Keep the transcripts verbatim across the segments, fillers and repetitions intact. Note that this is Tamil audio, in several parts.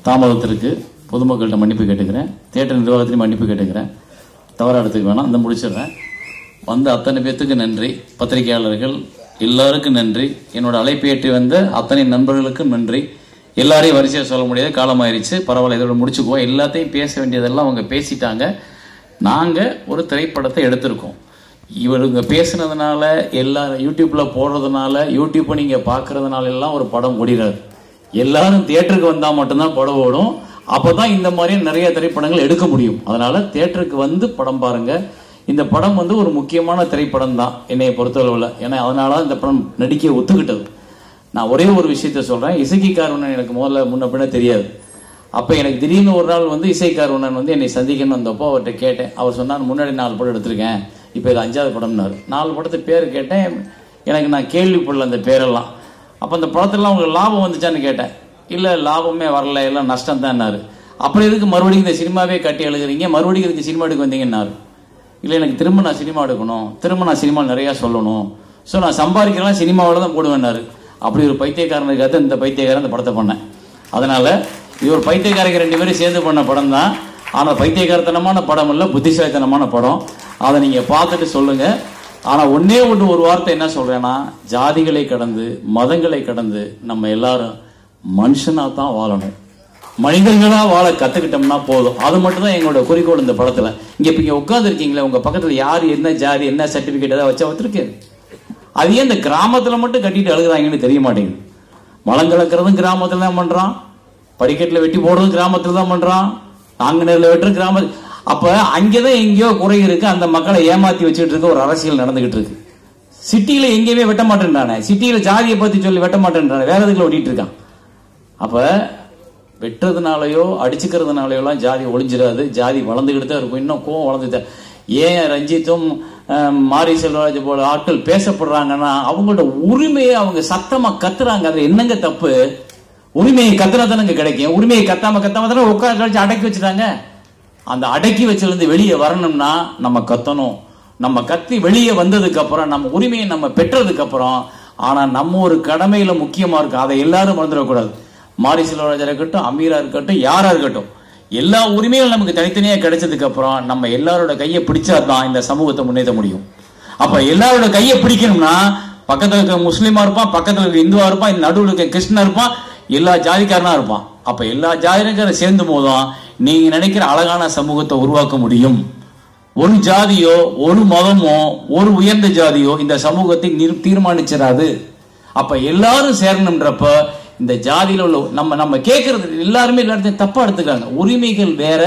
தாமதத்திற்கு பொதுமக்கள்கிட்ட மன்னிப்பு கேட்டுக்கிறேன். தியேட்டர் நிர்வாகத்திலையும் மன்னிப்பு கேட்டுக்கிறேன். தவறாக எடுத்துக்க வேணாம், அந்த முடிச்சிடுறேன். வந்த அத்தனை பேத்துக்கு நன்றி, பத்திரிகையாளர்கள் எல்லாருக்கும் நன்றி, என்னோட அழைப்பு ஏற்றி வந்த அத்தனை நண்பர்களுக்கும் நன்றி. எல்லாரையும் வரிசையாக சொல்ல முடியாது, காலமாயிருச்சு, பரவாயில்ல, இதோட முடிச்சுக்குவோம். எல்லாத்தையும் பேச வேண்டியதெல்லாம் அவங்க பேசிட்டாங்க. நாங்கள் ஒரு திரைப்படத்தை எடுத்திருக்கோம். இவருங்க பேசுனதுனால, எல்லா யூடியூப்பில் போடுறதுனால, யூடியூப்பை நீங்கள் பார்க்கறதுனால எல்லாம் ஒரு படம் ஓடிடாது. எல்லாரும் தியேட்டருக்கு வந்தால் மட்டும்தான் படம் ஓடும். அப்போ தான் இந்த மாதிரி நிறைய திரைப்படங்கள் எடுக்க முடியும். அதனால் தியேட்டருக்கு வந்து படம் பாருங்கள். இந்த படம் வந்து ஒரு முக்கியமான திரைப்படம் தான் என்னையை பொறுத்தளவில். ஏன்னா அதனால இந்த படம் நடிக்க ஒத்துக்கிட்டது. நான் ஒரே ஒரு விஷயத்த சொல்கிறேன். இசைக்காரவண்ணன் எனக்கு முதல்ல முன்ன பின்ன தெரியாது. அப்போ எனக்கு திடீர்னு ஒரு நாள் வந்து இசைக்காரவண்ணன் வந்து என்னை சந்திக்கணும் வந்தப்போ அவர்கிட்ட கேட்டேன். அவர் சொன்னார், முன்னாடி நாலு படம் எடுத்திருக்கேன், இப்போ இது அஞ்சாவது படம்னாரு. நாலு படத்து பேர் கேட்டேன், எனக்கு நான் கேள்விப்படல அந்த பேரெல்லாம். அப்போ அந்த படத்துலாம் உங்களுக்கு லாபம் வந்துச்சான்னு கேட்டேன். இல்லை, லாபமே வரல, எல்லாம் நஷ்டம் தான்னாரு. அப்புறம் எதுக்கு மறுபடியும் இந்த சினிமாவே கட்டி எழுதுறீங்க, மறுபடியும் இதுக்கு சினிமா எடுக்க வந்தீங்கன்னாரு. இல்லை, எனக்கு திரும்ப நான் சினிமா எடுக்கணும், திரும்ப நான் சினிமா நிறையா சொல்லணும், ஸோ நான் சம்பாதிக்கலாம் சினிமாவில் தான் போடுவேன்னாரு. அப்படி ஒரு பைத்தியக்காரனுக்காக இந்த பைத்தியக்காரன் இந்த படத்தை பண்ணேன். அதனால் இது ஒரு பைத்தியக்காரங்க ரெண்டு பேரும் சேர்ந்து பண்ண படம் தான். ஆனால் பைத்தியக்காரத்தனமான படம் இல்லை, புத்திசாலித்தனமான படம். அதை நீங்கள் பார்த்துட்டு சொல்லுங்கள். ஆனால் ஒன்னே ஒன்று ஒரு வார்த்தை என்ன சொல்கிறேன்னா, ஜாதிகளை கடந்து மதங்களை கடந்து நம்ம எல்லாரும் மனுஷனாக தான் வாழணும், மனிதர்களாக வாழ கற்றுக்கிட்டோம்னா போதும். அது மட்டும் தான் எங்களோட குறிக்கோள் இந்த படத்தில். இங்கே இப்போ இங்கே உட்காந்துருக்கீங்களே, உங்கள் பக்கத்தில் யார் என்ன ஜாதி என்ன சர்டிஃபிகேட் ஏதாவது வச்சா வச்சிருக்கு? அது ஏன் இந்த கிராமத்தில் மட்டும் கட்டிட்டு அழுகுறாங்கன்னு தெரிய மாட்டேங்குது. மலம் கலக்கிறதும் கிராமத்தில் தான் பண்ணுறான், படிக்கட்டில் வெட்டி போடுறதும் கிராமத்தில் தான் பண்ணுறான், நாங்குநேரில் வெட்டுறது கிராம. அப்போ அங்கே தான் எங்கேயோ குறை இருக்கு, அந்த மக்களை ஏமாற்றி வச்சுட்டு இருக்க ஒரு அரசியல் நடந்துகிட்டு இருக்கு. சிட்டியில் எங்கேயுமே வெட்ட மாட்டேன்றானே, சிட்டியில் ஜாதியை பற்றி சொல்லி வெட்ட மாட்டேன்றானே, வேற எதுக்குள்ள ஓட்டிட்டு இருக்கான். அப்போ வெட்டுறதுனாலையோ அடிச்சுக்கிறதுனாலையோலாம் ஜாதி ஒழிஞ்சிடாது, ஜாதி வளர்ந்துக்கிட்டு தான் இருக்கும், இன்னும் கோவம் வளர்ந்துட்டு. ஏன் ரஞ்சித்தும் மாரி செல்வராஜ் போல ஆட்கள் பேசப்படுறாங்கன்னா, அவங்களோட உரிமையை அவங்க சத்தமாக கத்துறாங்க. அதில் என்னங்க தப்பு? உரிமையை கத்துனா தானங்க கிடைக்கும். உரிமையை கத்தாம கத்தாம தானே உட்கார கழிச்சு அடக்கி வச்சுட்டாங்க. அந்த அடக்கி வச்சிருந்து வெளியே வரணும்னா நம்ம கத்தணும். நம்ம கத்தி வெளியே வந்ததுக்கு அப்புறம், நம்ம உரிமையை நம்ம பெற்றதுக்கு அப்புறம், ஆனா நம்ம ஒரு கடமையில முக்கியமா இருக்கு, அதை எல்லாரும் மறந்துடக்கூடாது. மாரி செல்வராஜா இருக்கட்டும், அமீரா இருக்கட்டும், யாரா இருக்கட்டும், எல்லா உரிமைகளும் நமக்கு தனித்தனியா கிடைச்சதுக்கு அப்புறம் நம்ம எல்லாரோட கையை பிடிச்சாதான் இந்த சமூகத்தை முன்னேற்ற முடியும். அப்ப எல்லாரோட கையை பிடிக்கணும்னா, பக்கத்துல இருக்க முஸ்லீமா இருப்பான், பக்கத்துல இருக்க இந்துவா இருப்பான், நடுவில் இருக்க கிருஷ்ணா இருப்பான், எல்லா ஜாதிக்காரனா இருப்பான். அப்ப எல்லா ஜாதிக்காரரும் சேர்ந்து போதும் நீங்க நினைக்கிற அழகான சமூகத்தை உருவாக்க முடியும். ஒரு ஜாதியோ ஒரு மதமோ ஒரு உயர்ந்த ஜாதியோ இந்த சமூகத்தை தீர்மானிச்சிடாது. அப்ப எல்லாரும் சேரணும்ன்றப்ப இந்த ஜாதியில உள்ள நம்ம நம்ம கேட்கறது எல்லாருமே எல்லாத்தையும் தப்பா எடுத்துக்காங்க. உரிமைகள் வேற,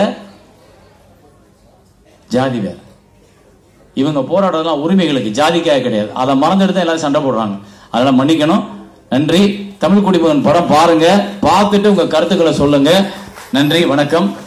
ஜாதி வேற. இவங்க போராடுறதுலாம் உரிமைகளுக்கு, ஜாதிக்காக கிடையாது. அதை மறந்துட்டு தான் எல்லாரும் சண்டை போடுறாங்க. அதெல்லாம் மன்னிக்கணும். நன்றி. தமிழ் குடிமகன் படம் பாருங்க, பார்த்துட்டு உங்க கருத்துக்களை சொல்லுங்க. நன்றி, வணக்கம்.